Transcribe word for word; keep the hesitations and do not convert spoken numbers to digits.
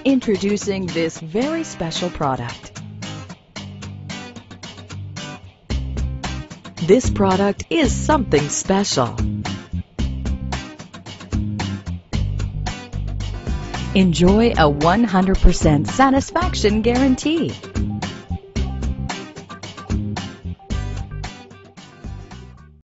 Introducing this very special product. This product is something special. Enjoy a one hundred percent satisfaction guarantee.